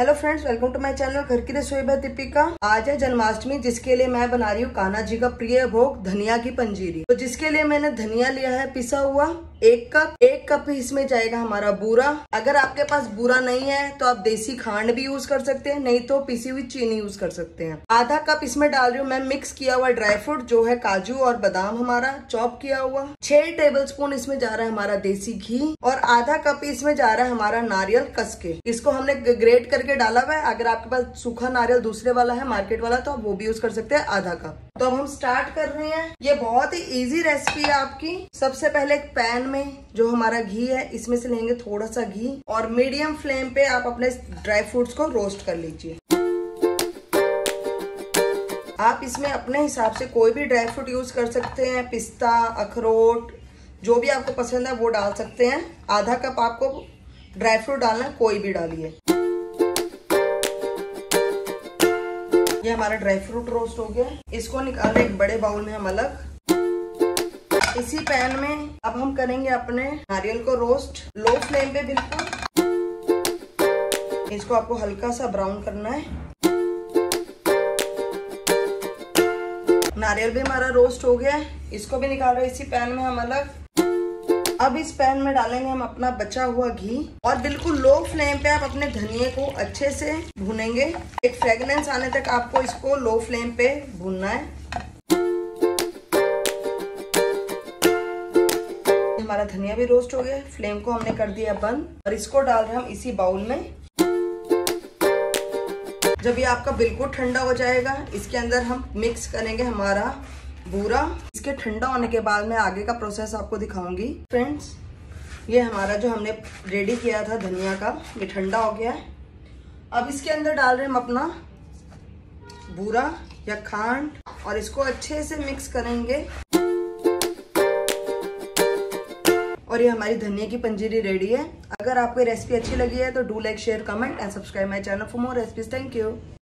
Hello friends, welcome to my channel घर की रसोई बाय दीपिका। आज है जन्माष्टमी, जिसके लिए मैं बना रही हूँ कान्हा जी का प्रिय भोग धनिया की पंजीरी। तो जिसके लिए मैंने धनिया लिया है पिसा हुआ 1 कप इसमें जाएगा हमारा बूरा। अगर आपके पास बूरा नहीं है तो आप देसी खांड भी यूज कर सकते हैं, नहीं तो पिसी हुई चीनी यूज कर सकते हैं। आधा कप इसमें डाल रही हूँ मैं मिक्स किया हुआ ड्राई फ्रूट, जो है काजू और बादाम हमारा चॉप किया हुआ। 6 टेबलस्पून इसमें जा रहा है हमारा देसी घी और आधा कप इसमें जा रहा है हमारा नारियल कस के। इसको हमने ग्रेट करके डाला हुआ है। अगर आपके पास सूखा नारियल दूसरे वाला है मार्केट वाला तो आप वो भी यूज कर सकते हैं, आधा कप। तो अब हम स्टार्ट कर रहे हैं। ये बहुत ही इजी रेसिपी है आपकी। सबसे पहले एक पैन में जो हमारा घी है इसमें से लेंगे थोड़ा सा घी और मीडियम फ्लेम पे आप अपने ड्राई फ्रूट्स को रोस्ट कर लीजिए। आप इसमें अपने हिसाब से कोई भी ड्राई फ्रूट यूज कर सकते हैं, पिस्ता, अखरोट, जो भी आपको पसंद है वो डाल सकते हैं। आधा कप आपको ड्राई फ्रूट डालना है, कोई भी डालिए। ये हमारा ड्राई फ्रूट रोस्ट हो गया। इसको निकाल एक बड़े बाउल में हम अलग। इसी पैन में अब हम करेंगे अपने नारियल को रोस्ट लो फ्लेम पे बिल्कुल। इसको आपको हल्का सा ब्राउन करना है। नारियल भी हमारा रोस्ट हो गया है, इसको भी निकाल रहे हैं इसी पैन में हम अलग। अब इस पैन में डालेंगे हम अपना बचा हुआ घी और बिल्कुल लो फ्लेम पे आप अपने धनिये को अच्छे से भूनेंगे। एक फ्रेगनेंस आने तक आपको इसको लो फ्लेम पे भूनना है। हमारा धनिया भी रोस्ट हो गया, फ्लेम को हमने कर दिया बंद और इसको डाल रहे हैं हम इसी बाउल में। जब ये आपका बिल्कुल ठंडा हो जाएगा, इसके अंदर हम मिक्स करेंगे हमारा बूरा। इसके ठंडा होने के बाद मैं आगे का प्रोसेस आपको दिखाऊंगी। फ्रेंड्स, ये हमारा जो हमने रेडी किया था धनिया का, ये ठंडा हो गया है। अब इसके अंदर डाल रहे हैं हम अपना बूरा या खांड और इसको अच्छे से मिक्स करेंगे। और ये हमारी धनिया की पंजीरी रेडी है। अगर आपको ये रेसिपी अच्छी लगी है तो do like, share, comment and subscribe my channel for more recipes. Thank you.